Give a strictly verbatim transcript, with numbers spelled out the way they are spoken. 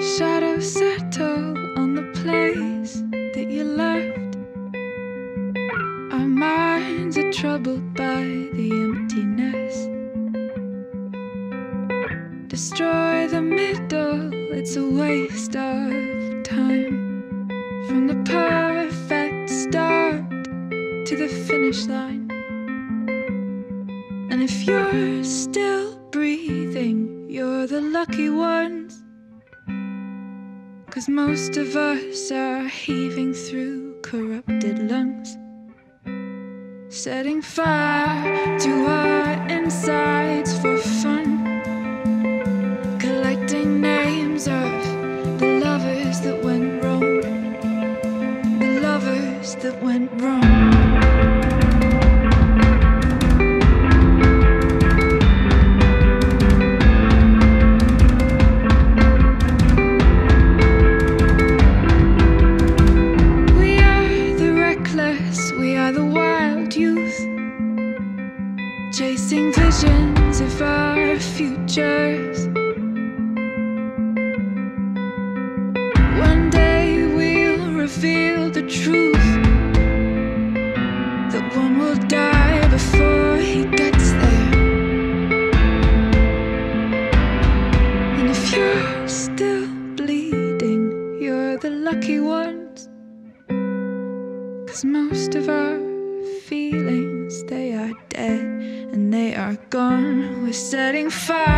Shadows settle on the place that you left. Our minds are troubled by the emptiness. Destroy the middle, it's a waste of time. From the perfect start to the finish line. And if you're still breathing, you're the lucky ones. 'Cause most of us are heaving through corrupted lungs, setting fire to our insides for fun, collecting names of the lovers that went wrong, the lovers that went wrong. Chasing visions of our futures. One day we'll reveal the truth, that one will die before he gets there. And if you're still bleeding, you're the lucky ones. 'Cause most of our feelings, they are dead and they are gone. We're setting fire